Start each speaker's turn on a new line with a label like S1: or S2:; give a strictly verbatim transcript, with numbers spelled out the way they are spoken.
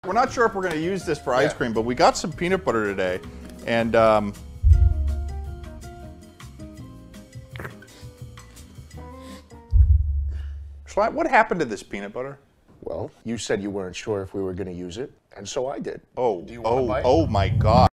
S1: We're not sure if we're going to use this for ice
S2: Yeah.
S1: cream, but we got some peanut butter today, and um, Schlatt, what happened to this peanut butter?
S2: Well, you said you weren't sure if we were going to use it, and so I did.
S1: Oh,
S2: Do you want a
S1: oh,
S2: bite?
S1: oh my God.